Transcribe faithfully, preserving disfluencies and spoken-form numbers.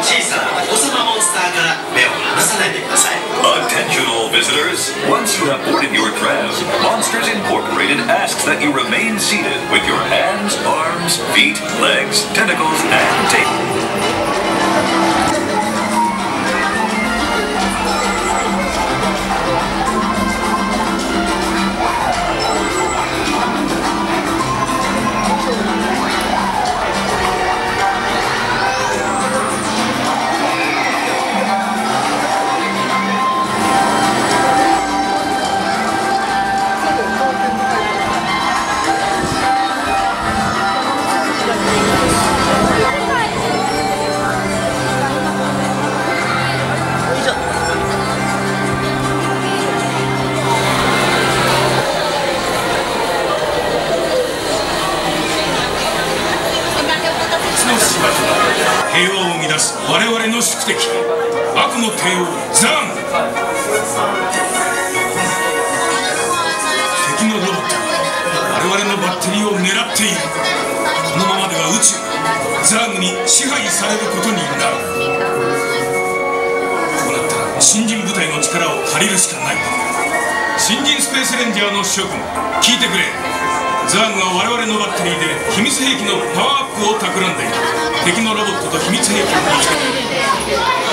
小さなお子様モンスターから目を離さないでください。 Attention all visitors. Once you have boarded your tram, Monsters Incorporated asks that you remain seated with your hands, arms, feet, legs, tentacles, and tail. 平和を生み出す我々の宿敵、悪の帝王ザーン。敵のロボットが我々のバッテリーを狙っている。このままでは宇宙ザーンに支配されることになる。こうなったら新人部隊の力を借りるしかない。新人スペースレンジャーの諸君、聞いてくれ。ザーンは我々のバッテリーで秘密兵器のパワーアップを企んでいる。敵のロボットと秘密兵器を見つけている。